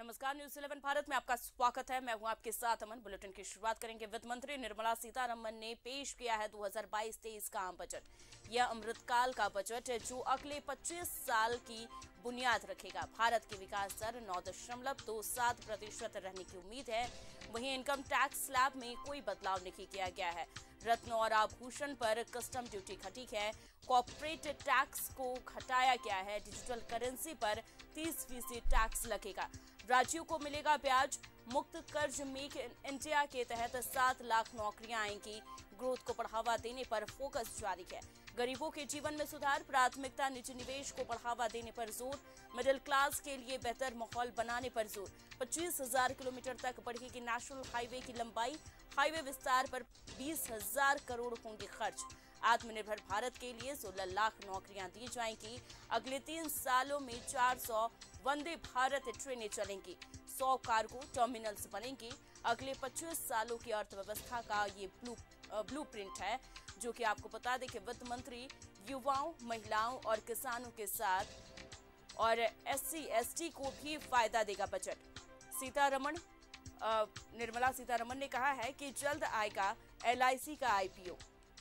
नमस्कार, न्यूज़ 11 भारत में आपका स्वागत है। मैं हूं आपके साथ अमन। बुलेटिन की शुरुआत करेंगे। वित्त मंत्री निर्मला सीतारमण ने पेश किया है 2022-23 का आम बजट। यह अमृतकाल का बजट है जो अगले 25 साल की बुनियाद रखेगा। भारत की विकास दर 9.27% रहने की उम्मीद है। वहीं इनकम टैक्स स्लैब में कोई बदलाव नहीं किया गया है। रत्न और आभूषण पर कस्टम ड्यूटी घटी है। कॉर्पोरेट टैक्स को घटाया गया है। डिजिटल करेंसी पर 30% टैक्स लगेगा। राज्यों को मिलेगा ब्याज मुक्त कर्ज। मेक इन इंडिया के तहत 7 लाख नौकरियां आएंगी। ग्रोथ को बढ़ावा देने पर फोकस जारी है। गरीबों के जीवन में सुधार, प्राथमिकता निजी निवेश को बढ़ावा देने पर जोर। मिडिल क्लास के लिए बेहतर माहौल बनाने पर जोर। 25,000 किलोमीटर तक बढ़ेगी नेशनल हाईवे की लंबाई। हाईवे विस्तार पर 20,000 करोड़ होंगे खर्च। आत्मनिर्भर भारत के लिए 16 लाख नौकरियां दी जाएंगी। अगले 3 सालों में 400 वंदे भारत ट्रेनें चलेंगी। 100 कार्गो टर्मिनल्स बनेंगे। अगले 25 सालों की अर्थव्यवस्था का ये ब्लूप्रिंट है, जो कि आपको बता दें कि वित्त मंत्री युवाओं, महिलाओं और किसानों के साथ और SC/ST को भी फायदा देगा बजट। निर्मला सीतारमण ने कहा है कि जल्द आएगा LIC का IPO।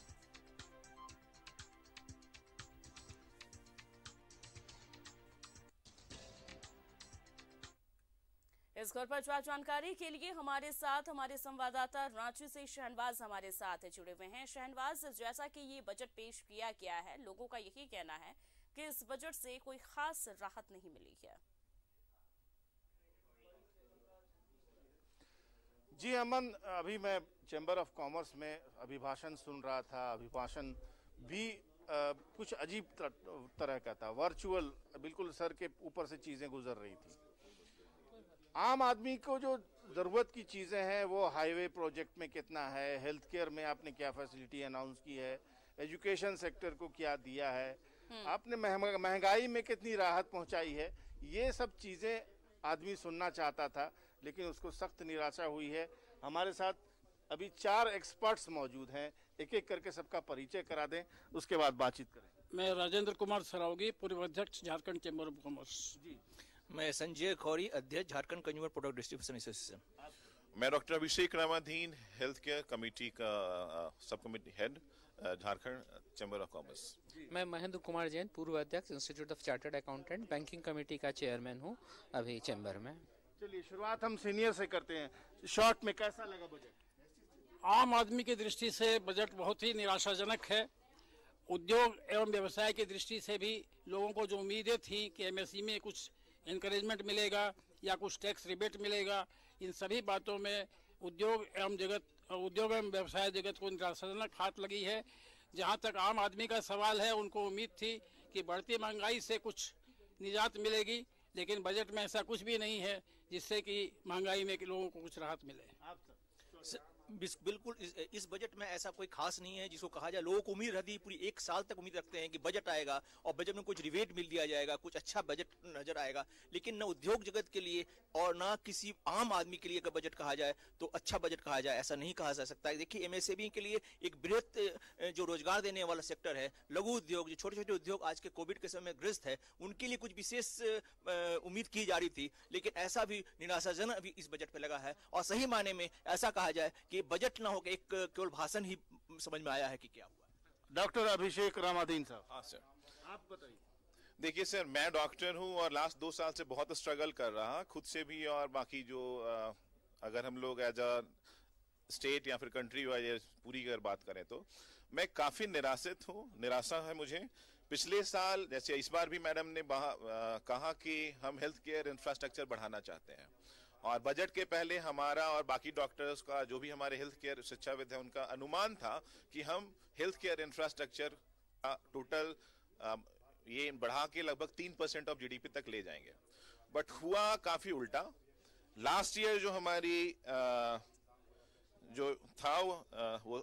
इस खबर पर ज्यादा जानकारी के लिए हमारे साथ हमारे संवाददाता रांची से शहनवाज हमारे साथ जुड़े हुए हैं। शहनवाज, जैसा कि ये बजट पेश किया गया है, लोगों का यही कहना है कि इस बजट से कोई खास राहत नहीं मिली है। जी अमन, अभी मैं चैम्बर ऑफ कॉमर्स में अभिभाषण सुन रहा था। अभिभाषण भी कुछ अजीब तरह का था, वर्चुअल, बिल्कुल सर के ऊपर से चीजें गुजर रही थी। आम आदमी को जो जरूरत की चीजें हैं वो हाईवे प्रोजेक्ट में कितना है, हेल्थ केयर में आपने क्या फैसिलिटी अनाउंस की है, एजुकेशन सेक्टर को क्या दिया है, आपने महंगाई में कितनी राहत पहुंचाई है, ये सब चीजें आदमी सुनना चाहता था, लेकिन उसको सख्त निराशा हुई है। हमारे साथ अभी 4 एक्सपर्ट्स मौजूद हैं, एक एक करके सबका परिचय करा दें, उसके बाद बातचीत करें। मैं राजेंद्र कुमार सरावगी, पूर्व अध्यक्ष झारखंड चैम्बर ऑफ कॉमर्स। जी, मैं संजय खौरी, अध्यक्ष Jharkhand consumer product distribution association. मैं doctor Abhishek Ramadhin, health care committee का sub committee head, Jharkhand chamber of commerce. मैं महेंद्र कुमार जैन, पूर्व अध्यक्ष institute of chartered accountant, banking committee का चेयरमैन हूं अभी चैम्बर में। चलिए शुरुआत हम सीनियर से करते हैं। शॉर्ट में कैसा लगा बजट? आम आदमी की दृष्टि से बजट बहुत ही निराशाजनक है। उद्योग एवं व्यवसाय की दृष्टि से भी लोगों को जो उम्मीदें थी कि MSE में कुछ इनकरेजमेंट मिलेगा या कुछ टैक्स रिबेट मिलेगा, इन सभी बातों में उद्योग एवं व्यवसाय जगत को निराशाजनक हाथ लगी है। जहां तक आम आदमी का सवाल है, उनको उम्मीद थी कि बढ़ती महंगाई से कुछ निजात मिलेगी, लेकिन बजट में ऐसा कुछ भी नहीं है जिससे कि महंगाई में लोगों को कुछ राहत मिले। बिल्कुल इस बजट में ऐसा कोई खास नहीं है जिसको कहा जाए। लोगों को उम्मीद रहती है, पूरी 1 साल तक उम्मीद रखते हैं कि बजट आएगा और बजट में कुछ रिबेट मिल दिया जाएगा, कुछ अच्छा बजट नजर आएगा, लेकिन न उद्योग जगत के लिए और न किसी आम आदमी के लिए अगर बजट कहा जाए तो अच्छा बजट कहा जाए, ऐसा नहीं कहा जा सकता है। देखिए, MSME के लिए एक बृहत जो रोजगार देने वाला सेक्टर है, लघु उद्योग, जो छोटे छोटे उद्योग आज के कोविड के समय ग्रस्त है, उनके लिए कुछ विशेष उम्मीद की जा रही थी, लेकिन ऐसा भी निराशाजनक अभी इस बजट पे लगा है। और सही मायने में ऐसा कहा जाए कि बजट ना होकर एक केवल भाषण ही समझ में आया है कि क्या हुआ। डॉक्टर अभिषेक रामाधीन साहब। हाँ सर, आप बताइए। देखिए सर, मैं डॉक्टर हूं और लास्ट 2 साल से बहुत स्ट्रगल कर रहा खुद से भी, और बाकी जो अगर हम लोग एज अ स्टेट या फिर कंट्री वाइज पूरी अगर बात करें तो मैं काफी निराशा है मुझे। पिछले साल जैसे इस बार भी मैडम ने कहा कि हम हेल्थ केयर इंफ्रास्ट्रक्चर बढ़ाना चाहते हैं, और बजट के पहले हमारा और बाकी डॉक्टर्स का, जो भी हमारे हेल्थ केयर शिक्षाविद है, उनका अनुमान था कि हम हेल्थ केयर इंफ्रास्ट्रक्चर का टोटल ये बढ़ा के लगभग 3% ऑफ GDP तक ले जाएंगे। बट हुआ काफी उल्टा। लास्ट ईयर जो हमारी जो था वो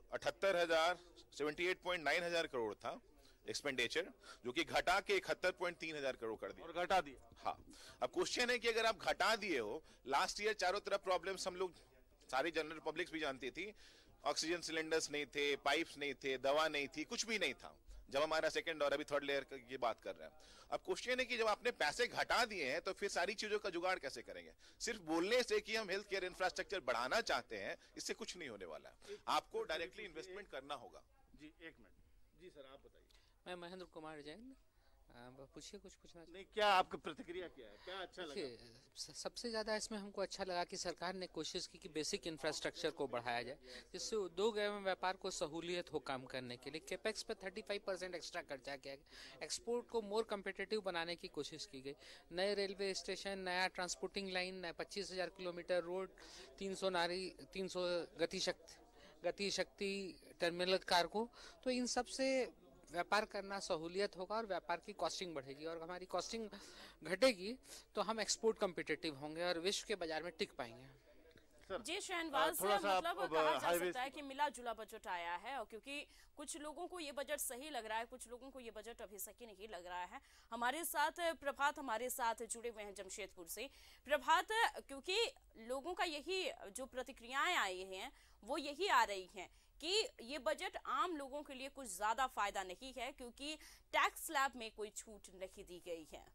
78.9 हजार करोड़ था एक्सपेंडिचर, जो कि घटा के 71.3 हजार करोड़ कर दिया, और घटा दिया। हाँ, अब क्वेश्चन है कि अगर आप घटा दिए हो, लास्ट ईयर चारों तरफ प्रॉब्लम्स हम लोग सारी जनरल पब्लिक भी जानती थी, ऑक्सीजन सिलेंडर्स नहीं थे, पाइप्स नहीं थे, दवा नहीं थी, कुछ भी नहीं था। जब हमारा सेकंड और अभी थर्ड लेयर की बात कर रहे हैं। अब क्वेश्चन है कि जब आपने पैसे घटा दिए हैं तो फिर सारी चीजों का जुगाड़ कैसे करेंगे? सिर्फ बोलने से कि हम हेल्थ केयर इंफ्रास्ट्रक्चर बढ़ाना चाहते हैं, इससे कुछ नहीं होने वाला है। आपको डायरेक्टली इन्वेस्टमेंट करना होगा। जी, एक मिनट। जी सर, आप बताइए। मैं महेंद्र कुमार जैन। पूछिए, कुछ पूछना नहीं, क्या आपकी प्रतिक्रिया क्या है, क्या अच्छा लगा? सबसे ज़्यादा इसमें हमको अच्छा लगा कि सरकार ने कोशिश की कि बेसिक इंफ्रास्ट्रक्चर को बढ़ाया जाए, जिससे उद्योग एवं व्यापार को सहूलियत हो काम करने के लिए। कैपेक्स पर 35% एक्स्ट्रा खर्चा किया गया। एक्सपोर्ट को मोर कम्पिटिटिव बनाने की कोशिश की गई। नए रेलवे स्टेशन, नया transporting line, 25,000 kilometre road, 300 Gati शक्ति टर्मिनल कार्गो, तो इन सब से व्यापार करना सहूलियत होगा और व्यापार की कॉस्टिंग बढ़ेगी, और हमारी कॉस्टिंग घटेगी तो हम एक्सपोर्ट कम्पिटिटिव होंगे और विश्व के बाजार में टिक पाएंगे। जी शहनवाज, मतलब कहा जा सकता है कि मिला जुला बजट आया है, और क्योंकि कुछ लोगों को ये बजट सही लग रहा है, कुछ लोगों को ये बजट अभी सही नहीं लग रहा है। हमारे साथ प्रभात हमारे साथ जुड़े हुए हैं जमशेदपुर से। प्रभात, क्योंकि लोगों का यही जो प्रतिक्रियाएं आई हैं वो यही आ रही हैं कि ये बजट आम लोगों के लिए कुछ ज्यादा फायदा नहीं है, क्योंकि टैक्स स्लैब में कोई छूट नहीं दी गई है।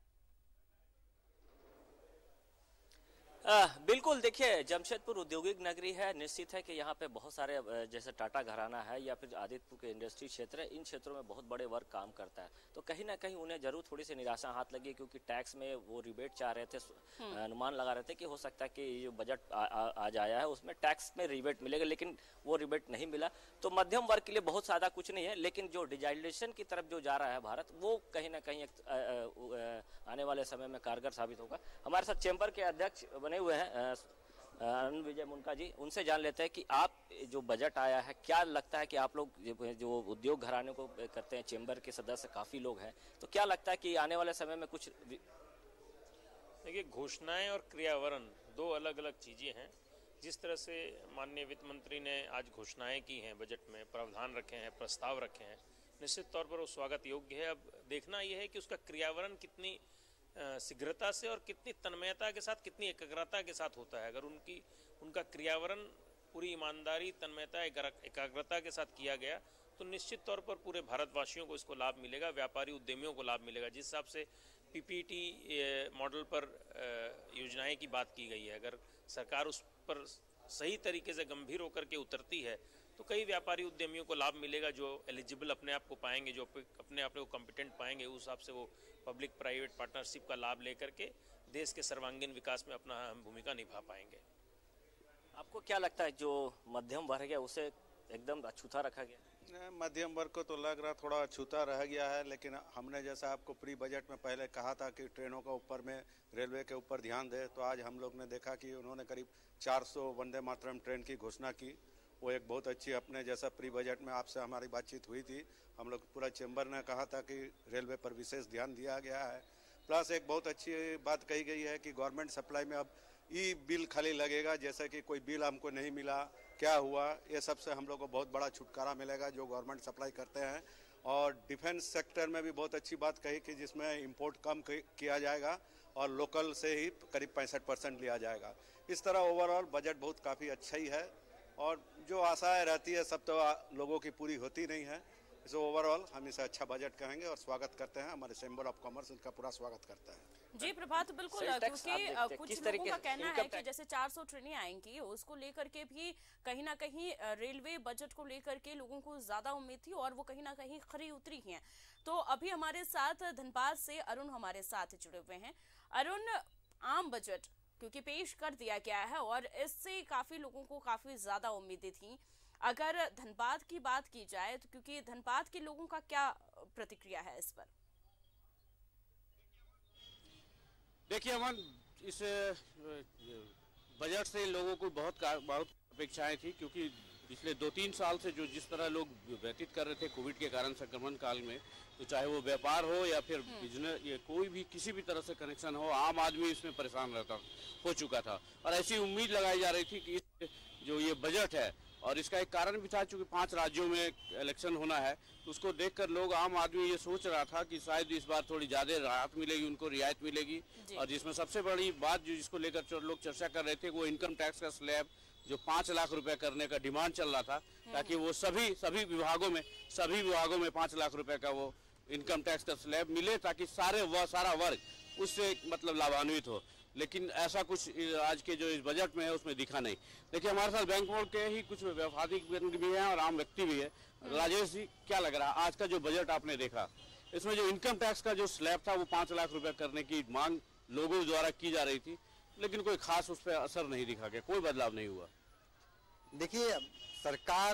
बिल्कुल, देखिए जमशेदपुर औद्योगिक नगरी है, निश्चित है कि यहाँ पे बहुत सारे जैसे टाटा घराना है या फिर आदित्यपुर के इंडस्ट्री क्षेत्र है, इन क्षेत्रों में बहुत बड़े वर्ग काम करता है। तो कहीं ना कहीं उन्हें जरूर थोड़ी सी निराशा हाथ लगी, क्योंकि टैक्स में वो रिबेट चाह रहे थे, अनुमान लगा रहे थे कि हो सकता है कि ये जो बजट आज आया है उसमें टैक्स में रिबेट मिलेगा, लेकिन वो रिबेट नहीं मिला। तो मध्यम वर्ग के लिए बहुत ज्यादा कुछ नहीं है, लेकिन जो डिजिटलाइजेशन की तरफ जो जा रहा है भारत, वो कहीं ना कहीं आने वाले समय में कारगर साबित होगा। हमारे साथ चैम्बर के अध्यक्ष बने हुए हैं अरुण विजय मुनका जी, उनसे जान लेते हैं कि आप जो बजट आया है, क्या लगता है कि आप लोग जो उद्योग घराने को करते हैं, चैम्बर के सदस्य काफी लोग हैं, तो क्या लगता है कि आने वाले समय में कुछ? देखिए, घोषणाएं और क्रियावरण दो अलग अलग चीजें हैं। जिस तरह से माननीय वित्त मंत्री ने आज घोषणाएं की हैं, बजट में प्रावधान रखे हैं, प्रस्ताव रखे हैं, निश्चित तौर पर वो स्वागत योग्य है। अब देखना यह है कि उसका क्रियावरण कितनी शीघ्रता से और कितनी तन्मयता के साथ, कितनी एकाग्रता के साथ होता है। अगर उनका क्रियावरण पूरी ईमानदारी, तन्मयता, एकाग्रता के साथ किया गया तो निश्चित तौर पर पूरे भारतवासियों को इसको लाभ मिलेगा, व्यापारी उद्यमियों को लाभ मिलेगा। जिस हिसाब से पीपीटी मॉडल पर योजनाएं की बात की गई है, अगर सरकार उस पर सही तरीके से गंभीर होकर के उतरती है तो कई व्यापारी उद्यमियों को लाभ मिलेगा, जो एलिजिबल अपने आप को पाएंगे, जो अपने आप को कॉम्पिटेंट पाएंगे, उस हिसाब से वो पब्लिक प्राइवेट पार्टनरशिप का लाभ लेकर के देश के सर्वांगीण विकास में अपना भूमिका निभा पाएंगे। आपको क्या लगता है जो मध्यम वर्ग है उसे एकदम अछूता रखा गया? मध्यम वर्ग को तो लग रहा थोड़ा अछूता रह गया है, लेकिन हमने जैसा आपको प्री बजट में पहले कहा था कि ट्रेनों का ऊपर में, रेलवे के ऊपर ध्यान दे, तो आज हम लोग ने देखा कि उन्होंने करीब 400 वंदे मातरम ट्रेन की घोषणा की। वो एक बहुत अच्छी, अपने जैसा प्री बजट में आपसे हमारी बातचीत हुई थी, हम लोग पूरा चैम्बर ने कहा था कि रेलवे पर विशेष ध्यान दिया गया है। प्लस एक बहुत अच्छी बात कही गई है कि गवर्नमेंट सप्लाई में अब ई बिल खाली लगेगा, जैसे कि कोई बिल हमको नहीं मिला, क्या हुआ, ये सब से हम लोग को बहुत बड़ा छुटकारा मिलेगा जो गवर्नमेंट सप्लाई करते हैं। और डिफेंस सेक्टर में भी बहुत अच्छी बात कही कि जिसमें इंपोर्ट कम किया जाएगा और लोकल से ही करीब 65% लिया जाएगा। इस तरह ओवरऑल बजट बहुत काफ़ी अच्छा ही है, और जो आशाएं रहती है सब तो लोगों की पूरी होती नहीं है। सो ओवरऑल हम इसे अच्छा बजट कहेंगे और स्वागत करते हैं। हमारे चैम्बर ऑफ कॉमर्स इनका पूरा स्वागत करता है। जी प्रभात, बिल्कुल, क्योंकि कुछ लोगों का कहना है कि जैसे 400 ट्रेनें आएंगी, उसको लेकर के भी कहीं ना कहीं रेलवे बजट को लेकर के लोगों को ज्यादा उम्मीद थी और वो कहीं ना कहीं खरी उतरी हैं। तो अभी हमारे साथ धनबाद से अरुण हमारे साथ जुड़े हुए हैं। अरुण, आम बजट क्योंकि पेश कर दिया गया है और इससे काफी लोगों को काफी ज्यादा उम्मीदें थी, अगर धनबाद की बात की जाए तो क्योंकि धनबाद के लोगों का क्या प्रतिक्रिया है इस पर? देखिए अमन, इस बजट से लोगों को बहुत अपेक्षाएं थी, क्योंकि पिछले 2-3 साल से जो जिस तरह लोग व्यतीत कर रहे थे कोविड के कारण संक्रमण काल में, तो चाहे वो व्यापार हो या फिर बिजनेस, ये कोई भी किसी भी तरह से कनेक्शन हो, आम आदमी इसमें परेशान हो चुका था। और ऐसी उम्मीद लगाई जा रही थी कि जो ये बजट है, और इसका एक कारण भी था चूंकि 5 राज्यों में इलेक्शन होना है, तो उसको देखकर लोग, आम आदमी ये सोच रहा था कि शायद इस बार थोड़ी ज्यादा राहत मिलेगी, उनको रियायत मिलेगी। और जिसमें सबसे बड़ी बात जो जिसको लेकर लोग चर्चा कर रहे थे वो इनकम टैक्स का स्लैब जो 5 लाख रुपए करने का डिमांड चल रहा था, ताकि वो सभी विभागों में 5 लाख रुपए का वो इनकम टैक्स का स्लैब मिले, ताकि सारा वर्ग उससे मतलब लाभान्वित हो। लेकिन ऐसा कुछ आज के जो इस बजट में है उसमें दिखा नहीं। देखिए, हमारे साथ बैंक बोर्ड के ही कुछ व्यावसायिक भी हैं और आम व्यक्ति भी है। राजेश जी, क्या लग रहा है आज का जो बजट आपने देखा, इसमें जो इनकम टैक्स का जो स्लैब था वो 5 लाख रुपए करने की मांग लोगों द्वारा की जा रही थी, लेकिन कोई खास उस पर असर नहीं दिखा गया, कोई बदलाव नहीं हुआ। देखिए, सरकार,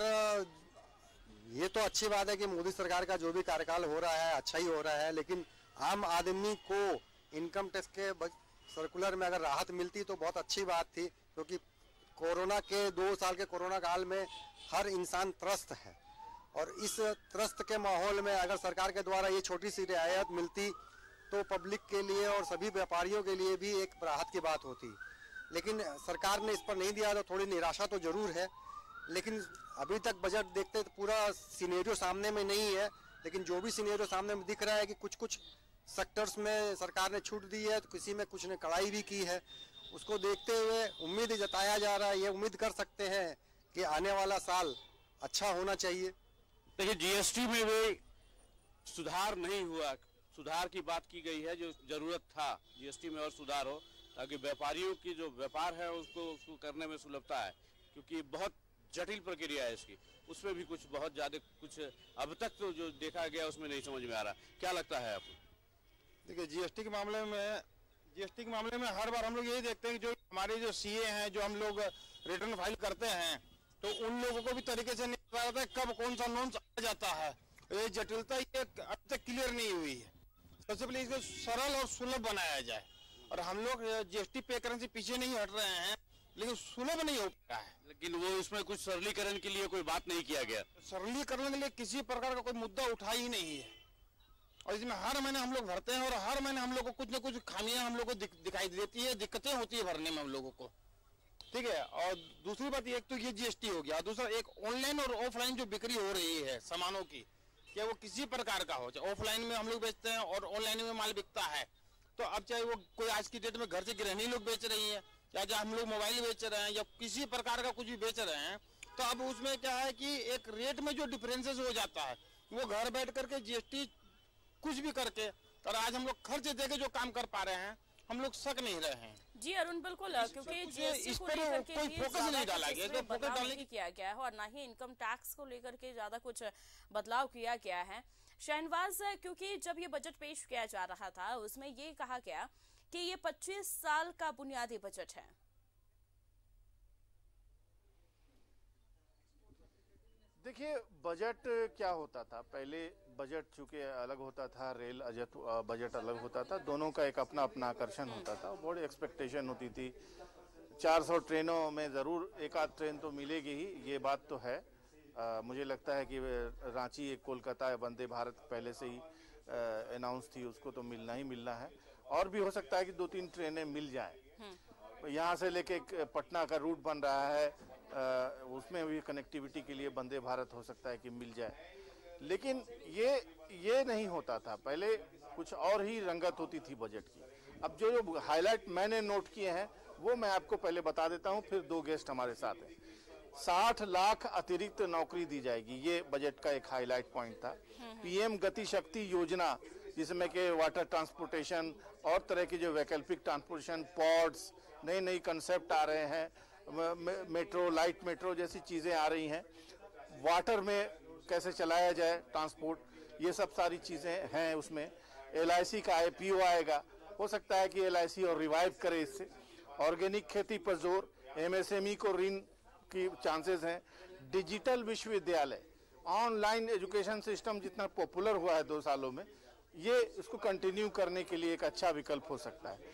ये तो अच्छी बात है कि मोदी सरकार का जो भी कार्यकाल हो रहा है अच्छा ही हो रहा है, लेकिन आम आदमी को इनकम टैक्स के सर्कुलर में अगर राहत मिलती तो बहुत अच्छी बात थी, क्योंकि कोरोना के 2 साल के कोरोना काल में हर इंसान त्रस्त है, और इस त्रस्त के माहौल में अगर सरकार के द्वारा ये छोटी सी रियायत मिलती तो पब्लिक के लिए और सभी व्यापारियों के लिए भी एक राहत की बात होती। लेकिन सरकार ने इस पर नहीं दिया तो थोड़ी निराशा तो जरूर है। लेकिन अभी तक बजट देखते तो पूरा सिनेरियो सामने में नहीं है, लेकिन जो भी सिनेरियो सामने में दिख रहा है कि कुछ सेक्टर्स में सरकार ने छूट दी है, तो किसी में कुछ ने कड़ाई भी की है। उसको देखते हुए उम्मीद जताया जा रहा है, ये उम्मीद कर सकते हैं कि आने वाला साल अच्छा होना चाहिए। देखिए, जीएसटी में भी सुधार नहीं हुआ, सुधार की बात की गई है, जो जरूरत था जीएसटी में और सुधार हो, ताकि व्यापारियों की जो व्यापार है उसको करने में सुलभता है, क्योंकि बहुत जटिल प्रक्रिया है इसकी। उसमें भी कुछ बहुत ज्यादा कुछ अब तक तो जो देखा गया उसमें नहीं समझ में आ रहा। क्या लगता है आपको? देखिए, जीएसटी के मामले में हर बार हम लोग यही देखते हैं कि जो हमारे जो सीए हैं, जो हम लोग रिटर्न फाइल करते हैं, तो उन लोगों को भी तरीके से नहीं पता रहता है कब कौन सा नॉर्म्स आ जाता है। ये जटिलता ये अब तक क्लियर नहीं हुई है। सबसे पहले इसको सरल और सुलभ बनाया जाए, और हम लोग जीएसटी पे करने से पीछे नहीं हट रहे हैं, लेकिन सुलभ नहीं हो पा है। लेकिन वो इसमें कुछ सरलीकरण के लिए कोई बात नहीं किया गया। सरलीकरण के लिए किसी प्रकार का कोई मुद्दा उठा ही नहीं है, और इसमें हर महीने हम लोग भरते हैं, और हर महीने हम लोग को कुछ न कुछ खामियां हम लोग को दिखाई देती है, दिक्कतें होती है भरने में हम लोगों को। ठीक है, और दूसरी बात, एक तो ये जीएसटी हो गया, दूसरा एक ऑनलाइन और ऑफलाइन जो बिक्री हो रही है सामानों की, क्या वो किसी प्रकार का हो, चाहे ऑफलाइन में हम लोग बेचते हैं और ऑनलाइन में माल बिकता है, तो अब चाहे वो कोई आज की डेट में घर से गृहिणी लोग बेच रही है, या जहाँ हम लोग मोबाइल बेच रहे हैं, या किसी प्रकार का कुछ भी बेच रहे हैं, तो अब उसमें क्या है कि एक रेट में जो डिफरेंसेस हो जाता है, वो घर बैठ करके जीएसटी कुछ भी करके, और आज हम लोग खर्च देके जो काम कर पा रहे हैं, हम लोग सक नहीं रहे हैं। जी अरुण, बिल्कुल, क्योंकि जीएसटी इस को पर लेकर के कोई फोकस नहीं डाला गया, तो फोकस डालने नहीं किया गया है, और ना ही इनकम टैक्स को लेकर के ज्यादा कुछ बदलाव किया गया है। शहनवाज, क्योंकि जब ये बजट पेश किया जा रहा था उसमें ये कहा गया कि ये 25 साल का बुनियादी बजट है। देखिए, बजट क्या होता था पहले, बजट चूंकि अलग होता था, रेल बजट अलग होता था, दोनों का एक अपना अपना आकर्षण होता था, बड़ी एक्सपेक्टेशन होती थी। 400 ट्रेनों में ज़रूर एक आध ट्रेन तो मिलेगी ही, ये बात तो है। मुझे लगता है कि रांची एक कोलकाता वंदे भारत पहले से ही अनाउंस थी, उसको तो मिलना ही मिलना है, और भी हो सकता है कि 2-3 ट्रेनें मिल जाएं। यहाँ से लेके पटना का रूट बन रहा है, उसमें भी कनेक्टिविटी के लिए वंदे भारत हो सकता है कि मिल जाए, लेकिन ये नहीं होता था पहले, कुछ और ही रंगत होती थी बजट की। अब जो हाईलाइट मैंने नोट किए हैं वो मैं आपको पहले बता देता हूं, फिर 2 गेस्ट हमारे साथ हैं। 60 लाख अतिरिक्त नौकरी दी जाएगी, ये बजट का एक हाईलाइट पॉइंट था। पीएम गति शक्ति योजना, जिसमें कि वाटर ट्रांसपोर्टेशन और तरह की जो वैकल्पिक ट्रांसपोर्टेशन, पॉड्स, नई कंसेप्ट आ रहे हैं, मेट्रो, लाइट मेट्रो जैसी चीजें आ रही हैं, वाटर में कैसे चलाया जाए ट्रांसपोर्ट, ये सब सारी चीजें हैं उसमें। LIC का IPO आएगा, हो सकता है कि LIC और रिवाइव करे इससे। ऑर्गेनिक खेती पर जोर, MSME को ऋण की चांसेस हैं। डिजिटल विश्वविद्यालय, ऑनलाइन एजुकेशन सिस्टम जितना पॉपुलर हुआ है 2 सालों में, ये इसको कंटिन्यू करने के लिए एक अच्छा विकल्प हो सकता है।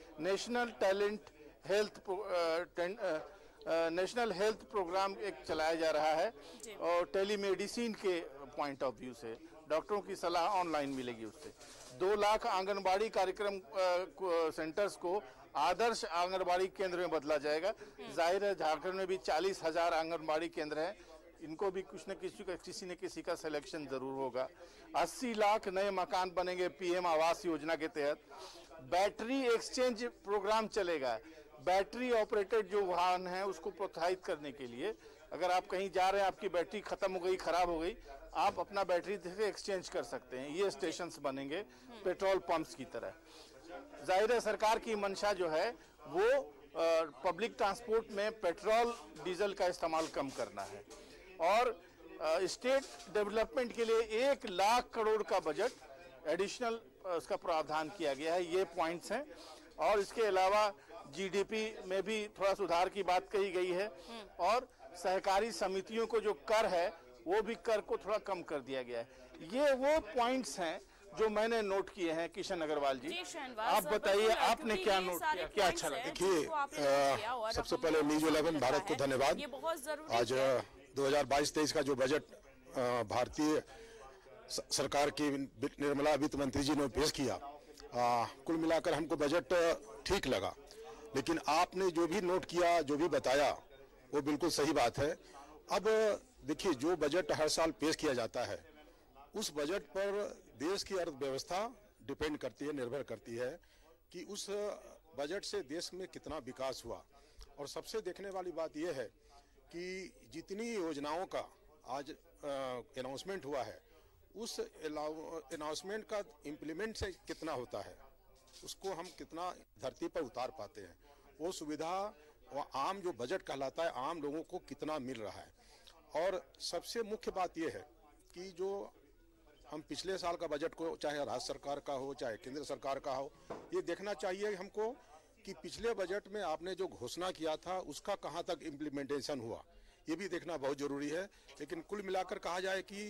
नेशनल हेल्थ प्रोग्राम एक चलाया जा रहा है, और टेलीमेडिसिन के पॉइंट ऑफ व्यू से डॉक्टरों की सलाह ऑनलाइन मिलेगी उससे। 2 लाख आंगनबाड़ी कार्यक्रम सेंटर्स को आदर्श आंगनबाड़ी केंद्र में बदला जाएगा। जाहिर है झारखंड में भी 40,000 आंगनबाड़ी केंद्र हैं, इनको भी कुछ न किसी न किसी का सिलेक्शन जरूर होगा। 80 लाख नए मकान बनेंगे पीएम आवास योजना के तहत। बैटरी एक्सचेंज प्रोग्राम चलेगा, बैटरी ऑपरेटेड जो वाहन है उसको प्रोत्साहित करने के लिए, अगर आप कहीं जा रहे हैं, आपकी बैटरी खत्म हो गई, खराब हो गई, आप अपना बैटरी से एक्सचेंज कर सकते हैं। ये स्टेशंस बनेंगे पेट्रोल पंप्स की तरह। जाहिर है सरकार की मंशा जो है वो पब्लिक ट्रांसपोर्ट में पेट्रोल डीजल का इस्तेमाल कम करना है और स्टेट डेवलपमेंट के लिए 1 लाख करोड़ का बजट एडिशनल उसका प्रावधान किया गया है। ये पॉइंट्स हैं और इसके अलावा जीडीपी में भी थोड़ा सुधार की बात कही गई है और सहकारी समितियों को जो कर है वो भी कर को थोड़ा कम कर दिया गया है। ये वो पॉइंट्स हैं जो मैंने नोट किए हैं। किशन अगरवाल जी, आप बताइए आपने क्या नोट किया, क्या अच्छा लगा? देखिए, सबसे पहले न्यूज 11 भारत को धन्यवाद। आज 2022-23 का जो बजट भारतीय सरकार की निर्मला वित्त मंत्री जी ने पेश किया, कुल मिलाकर हमको बजट ठीक लगा। लेकिन आपने जो भी नोट किया, जो भी बताया, वो बिल्कुल सही बात है। अब देखिए, जो बजट हर साल पेश किया जाता है उस बजट पर देश की अर्थव्यवस्था डिपेंड करती है, निर्भर करती है कि उस बजट से देश में कितना विकास हुआ। और सबसे देखने वाली बात यह है कि जितनी योजनाओं का आज अनाउंसमेंट हुआ है, उस अनाउंसमेंट का इम्प्लीमेंट से कितना होता है, उसको हम कितना धरती पर उतार पाते हैं, वो सुविधा और आम जो बजट कहलाता है आम लोगों को कितना मिल रहा है। और सबसे मुख्य बात यह है कि जो हम पिछले साल का बजट को, चाहे राज्य सरकार का हो चाहे केंद्र सरकार का हो, ये देखना चाहिए हमको कि पिछले बजट में आपने जो घोषणा किया था उसका कहाँ तक इम्प्लीमेंटेशन हुआ, ये भी देखना बहुत जरूरी है। लेकिन कुल मिलाकर कहा जाए कि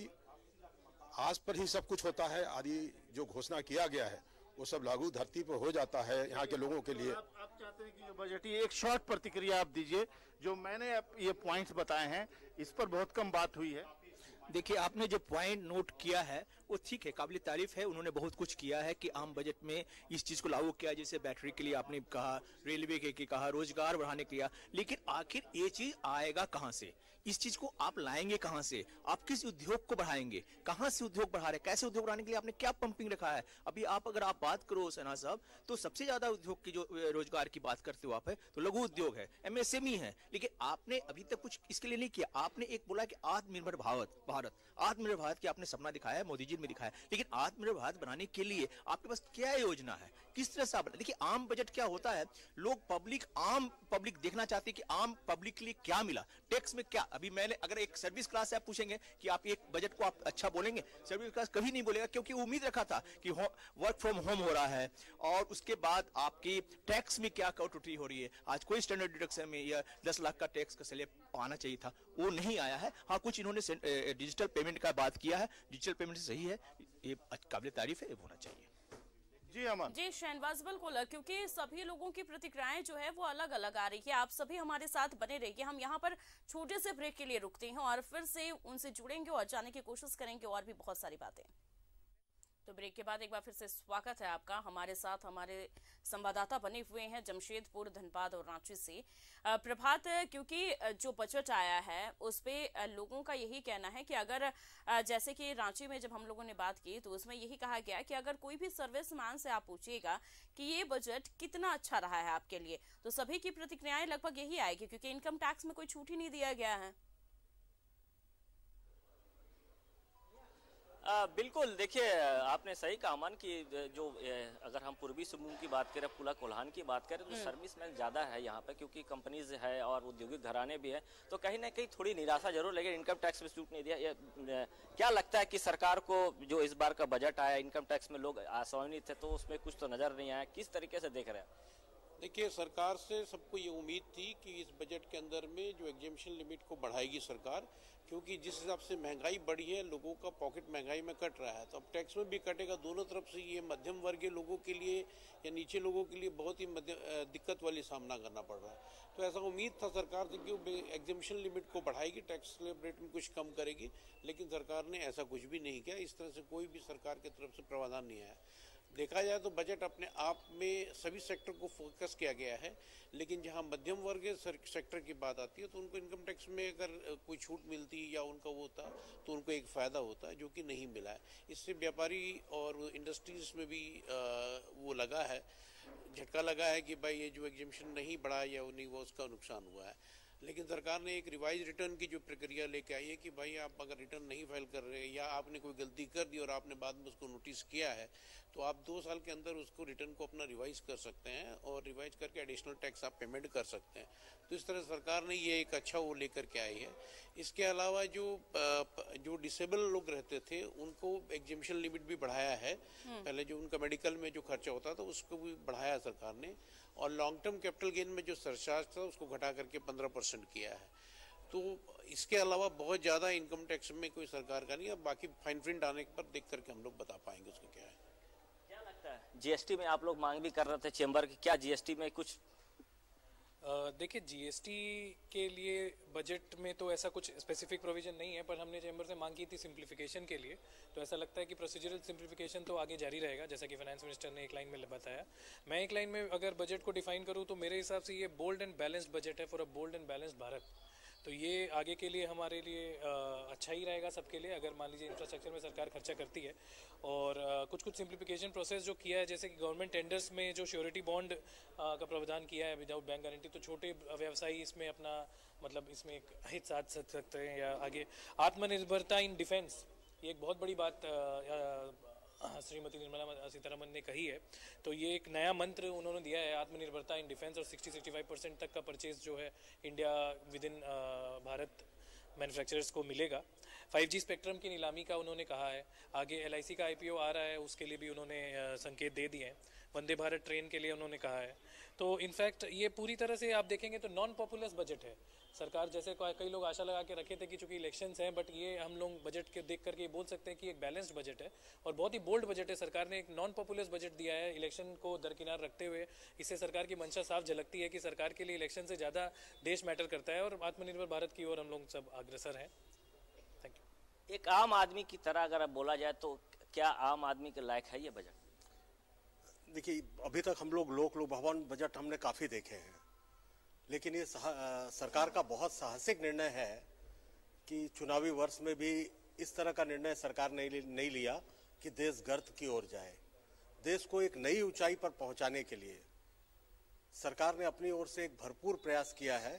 आज पर ही सब कुछ होता है, आदि जो घोषणा किया गया है वो सब लागू धरती पर हो जाता है यहाँ के लोगों के लिए। आप चाहते हैं कि जो बजट, एक शॉर्ट प्रतिक्रिया आप दीजिए। जो मैंने ये पॉइंट्स बताए हैं इस पर बहुत कम बात हुई है। देखिए, आपने जो पॉइंट नोट किया है वो ठीक है, काबिल तारीफ है। उन्होंने बहुत कुछ किया है कि आम बजट में इस चीज को लागू किया, जैसे बैटरी के लिए आपने कहा, रेलवे के कहा, रोजगार बढ़ाने के लिए। लेकिन आखिर ये चीज आएगा कहां से? इस चीज को आप लाएंगे कहां से? आप किस उद्योग को बढ़ाएंगे? कहां से उद्योग बढ़ा रहे? कैसे उद्योग बढ़ाने के लिए आपने क्या पंपिंग रखा है? अभी अगर आप बात करो सना साहब, तो सबसे ज्यादा उद्योग की जो रोजगार की बात करते हो आप है तो लघु उद्योग है, एमएसएमई है। लेकिन आपने अभी तक कुछ इसके लिए नहीं किया। आपने एक बोला कि आत्मनिर्भर भारत, आत्मनिर्भर भारत की आपने सपना दिखाया है, मोदी जी ने दिखाया। लेकिन आत्मनिर्भर भारत बनाने के लिए आपके पास क्या योजना है, किस तरह से आप? देखिए, आम बजट क्या होता है, लोग आम पब्लिक देखना चाहते हैं कि आम पब्लिक के लिए क्या मिला, टैक्स में क्या। अभी मैंने अगर एक सर्विस क्लास से आप पूछेंगे कि आप एक बजट को आप अच्छा बोलेंगे, सर्विस क्लास कभी नहीं बोलेगा, क्योंकि उम्मीद रखा था कि वर्क फ्रॉम होम हो रहा है और उसके बाद आपकी टैक्स में क्या कटौती हो रही है। आज कोई स्टैंडर्ड डिडक्शन में या 10 लाख का टैक्स का स्लैब आना चाहिए था, वो नहीं आया है। हाँ, कुछ इन्होंने डिजिटल पेमेंट का बात किया है, डिजिटल पेमेंट सही है, ये काबिल तारीफ है, ये होना चाहिए। जी अमन। जी शहनवाज, बिल्कुल, क्योंकि सभी लोगों की प्रतिक्रियाएं जो है वो अलग अलग आ रही है। आप सभी हमारे साथ बने रहिए। हम यहाँ पर छोटे से ब्रेक के लिए रुकते हैं और फिर से उनसे जुड़ेंगे और जानने की कोशिश करेंगे और भी बहुत सारी बातें। तो ब्रेक के बाद एक बार फिर से स्वागत है आपका। हमारे साथ हमारे संवाददाता बने हुए हैं जमशेदपुर, धनबाद और रांची से। प्रभात, क्योंकि जो बजट आया है उस पे लोगों का यही कहना है कि अगर जैसे कि रांची में जब हम लोगों ने बात की तो उसमें यही कहा गया कि अगर कोई भी सर्विसमैन से आप पूछिएगा कि ये बजट कितना अच्छा रहा है आपके लिए, तो सभी की प्रतिक्रियाएं लगभग यही आएगी, क्योंकि इनकम टैक्स में कोई छूट ही नहीं दिया गया है। बिल्कुल, देखिए आपने सही कहा अमन कि जो अगर हम पूर्वी सिंहभूम की बात करें, पुला कोल्हान की बात करें, तो सर्विसमैन ज़्यादा है यहाँ पे, क्योंकि कंपनीज है और औद्योगिक घराने भी है, तो कहीं ना कहीं थोड़ी निराशा जरूर लगे। इनकम टैक्स में छूट नहीं दिया। क्या लगता है कि सरकार को जो इस बार का बजट आया, इनकम टैक्स में लोग आशान्वित थे, तो उसमें कुछ तो नजर नहीं आया, किस तरीके से देख रहे हैं? देखिए, सरकार से सबको ये उम्मीद थी कि इस बजट के अंदर में जो एग्जेम्पशन लिमिट को बढ़ाएगी सरकार, क्योंकि जिस हिसाब से महंगाई बढ़ी है, लोगों का पॉकेट महंगाई में कट रहा है, तो अब टैक्स में भी कटेगा दोनों तरफ से। ये मध्यम वर्गीय लोगों के लिए या नीचे लोगों के लिए बहुत ही दिक्कत वाली सामना करना पड़ रहा है। तो ऐसा उम्मीद था सरकार से कि वो एग्जेम्पशन लिमिट को बढ़ाएगी, टैक्स स्लैब रेट में कुछ कम करेगी, लेकिन सरकार ने ऐसा कुछ भी नहीं किया। इस तरह से कोई भी सरकार की तरफ से प्रावधान नहीं आया। देखा जाए तो बजट अपने आप में सभी सेक्टर को फोकस किया गया है, लेकिन जहां मध्यम वर्ग सेक्टर की बात आती है तो उनको इनकम टैक्स में अगर कोई छूट मिलती या उनका वो होता तो उनको एक फ़ायदा होता है, जो कि नहीं मिला है। इससे व्यापारी और इंडस्ट्रीज में भी वो लगा है, झटका लगा है कि भाई ये जो एग्जेम्पशन नहीं बढ़ा या नहीं वो उसका नुकसान हुआ है। लेकिन सरकार ने एक रिवाइज रिटर्न की जो प्रक्रिया लेके आई है कि भाई आप अगर रिटर्न नहीं फाइल कर रहे या आपने कोई गलती कर दी और आपने बाद में उसको नोटिस किया है तो आप 2 साल के अंदर उसको रिटर्न को अपना रिवाइज कर सकते हैं और रिवाइज करके एडिशनल टैक्स आप पेमेंट कर सकते हैं। तो इस तरह सरकार ने ये एक अच्छा वो लेकर के आई है। इसके अलावा जो डिसेबल लोग रहते थे उनको एग्जेम्पशन लिमिट भी बढ़ाया है। पहले जो उनका मेडिकल में जो खर्चा होता था उसको भी बढ़ाया सरकार ने, और लॉन्ग टर्म कैपिटल गेन में जो सरचार्ज था उसको घटा करके 15% किया है। तो इसके अलावा बहुत ज़्यादा इनकम टैक्स में कोई सरकार का नहीं है। बाकी फाइन प्रिंट आने पर देख करके हम लोग बता पाएंगे उसका क्या है। क्या लगता है जीएसटी में आप लोग मांग भी कर रहे थे चेंबर की, क्या जीएसटी में कुछ? देखिए, जीएसटी के लिए बजट में तो ऐसा कुछ स्पेसिफिक प्रोविजन नहीं है, पर हमने चैम्बर से मांग की थी सिंप्लीफिकेशन के लिए। तो ऐसा लगता है कि प्रोसीजरल सिंप्लीफिकेशन तो आगे जारी रहेगा, जैसा कि फाइनेंस मिनिस्टर ने एक लाइन में बताया। मैं एक लाइन में अगर बजट को डिफाइन करूँ तो मेरे हिसाब से ये बोल्ड एंड बैलेंस्ड बजट है for a bold and balanced Bharat. तो ये आगे के लिए हमारे लिए अच्छा ही रहेगा सबके लिए, अगर मान लीजिए इंफ्रास्ट्रक्चर में सरकार खर्चा करती है। और कुछ सिंप्लीफिकेशन प्रोसेस जो किया है, जैसे कि गवर्नमेंट टेंडर्स में जो श्योरिटी बॉन्ड का प्रावधान किया है विदाउट बैंक गारंटी, तो छोटे व्यवसायी इसमें अपना मतलब इसमें एक हित साथ सकते हैं। या आगे आत्मनिर्भरता इन डिफेंस, ये एक बहुत बड़ी बात श्रीमती निर्मला सीतारमन ने कही है। तो ये एक नया मंत्र उन्होंने दिया है, आत्मनिर्भरता इन डिफेंस, और 60-65% तक का परचेज जो है India within Bharat manufacturers को मिलेगा। 5G स्पेक्ट्रम की नीलामी का उन्होंने कहा है। आगे LIC का IPO आ रहा है, उसके लिए भी उन्होंने संकेत दे दिए हैं। वंदे भारत ट्रेन के लिए उन्होंने कहा है। तो इनफैक्ट ये पूरी तरह से आप देखेंगे तो नॉन पॉपुलर बजट है। सरकार जैसे कई लोग आशा लगा के रखे थे कि चूंकि इलेक्शंस हैं, बट ये हम लोग बजट के देख करके बोल सकते हैं कि एक बैलेंस्ड बजट है और बहुत ही बोल्ड बजट है। सरकार ने एक नॉन पॉपुलर बजट दिया है इलेक्शन को दरकिनार रखते हुए। इससे सरकार की मंशा साफ झलकती है कि सरकार के लिए इलेक्शन से ज़्यादा देश मैटर करता है और आत्मनिर्भर भारत की ओर हम लोग सब अग्रसर हैं। Thank you. एक आम आदमी की तरह अगर बोला जाए तो क्या आम आदमी के लायक है ये बजट? देखिए, अभी तक हम लोग लोक लुभावन बजट हमने काफ़ी देखे हैं, लेकिन ये सरकार का बहुत साहसिक निर्णय है कि चुनावी वर्ष में भी इस तरह का निर्णय सरकार ने नहीं लिया कि देश गर्त की ओर जाए। देश को एक नई ऊंचाई पर पहुंचाने के लिए सरकार ने अपनी ओर से एक भरपूर प्रयास किया है।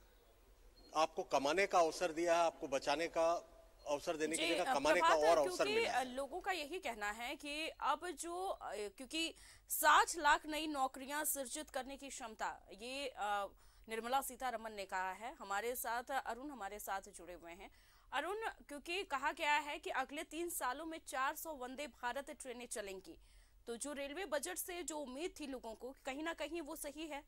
आपको कमाने का अवसर दिया है, आपको बचाने का अवसर देने की जगह कमाने का और अवसर मिला है। लोगों का यही कहना है कि अब जो क्योंकि 60 लाख नई नौकरियां सृजित करने की क्षमता, ये निर्मला सीतारमन ने कहा है। हमारे साथ अरुण हमारे साथ जुड़े हुए हैं। अरुण, क्योंकि कहा गया है कि अगले 3 सालों में 400 वंदे भारत ट्रेनें चलेंगी, तो जो रेलवे बजट से जो उम्मीद थी लोगों को, कहीं ना कहीं वो सही है?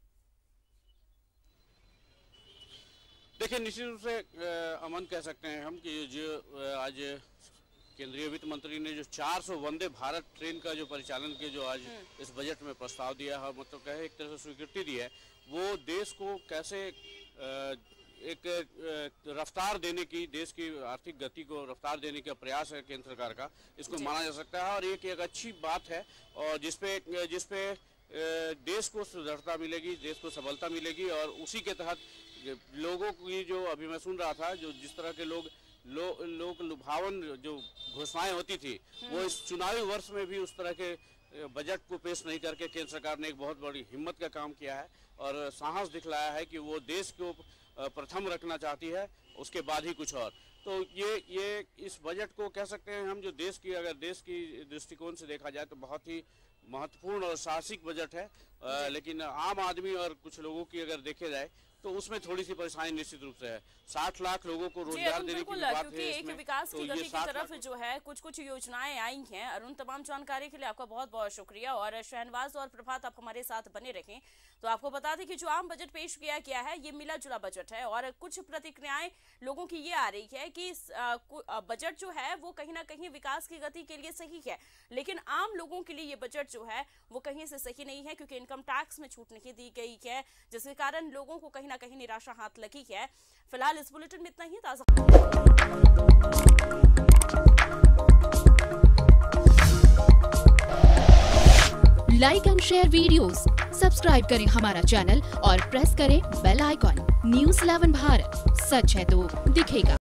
देखिए, निश्चित रूप से अमन कह सकते हैं हम कि जो आज केंद्रीय वित्त मंत्री ने जो 400 वंदे भारत ट्रेन का जो परिचालन के जो आज इस बजट में प्रस्ताव दिया है, मतलब कहे एक तरह से स्वीकृति दी है, वो देश को कैसे एक रफ्तार देने की, देश की आर्थिक गति को रफ्तार देने का प्रयास है केंद्र सरकार का, इसको माना जा सकता है। और एक अच्छी बात है और जिसपे देश को सुदृढ़ता मिलेगी, देश को सबलता मिलेगी। और उसी के तहत लोगों की जो अभी मैं सुन रहा था, जो जिस तरह के लोक लुभावन जो घोषणाएं होती थी, वो इस चुनावी वर्ष में भी उस तरह के बजट को पेश नहीं करके केंद्र सरकार ने एक बहुत बड़ी हिम्मत का काम किया है और साहस दिखलाया है कि वो देश को प्रथम रखना चाहती है, उसके बाद ही कुछ और। तो ये इस बजट को कह सकते हैं हम, जो देश की अगर देश की दृष्टिकोण से देखा जाए तो बहुत ही महत्वपूर्ण और साहसिक बजट है। लेकिन आम आदमी और कुछ लोगों की अगर देखे जाए तो उसमें थोड़ी सी परेशानी निश्चित रूप से है। 60 लाख लोगों को रोजगार देने की बात है एक विकास की गति की तरफ जो है कुछ योजनाएं आई हैं। अरुण, तमाम जानकारी के लिए आपका बहुत बहुत शुक्रिया। और शहनवाज और प्रभात, आप हमारे साथ बने रहें। तो आपको बता दें कि जो आम बजट पेश किया गया है ये मिला जुला बजट है और कुछ प्रतिक्रियाएं लोगों की ये आ रही है कि बजट जो है वो कहीं ना कहीं विकास की गति के लिए सही है, लेकिन आम लोगों के लिए ये बजट जो है वो कहीं से सही नहीं है, क्योंकि इनकम टैक्स में छूट नहीं दी गई है, जिसके कारण लोगों को कहीं ना कहीं निराशा हाथ लगी है। फिलहाल इस बुलेटिन में इतना ही। ताजा like and share videos, subscribe करें हमारा चैनल और प्रेस करें बेल आइकॉन। News 11 भारत, सच है तो दिखेगा।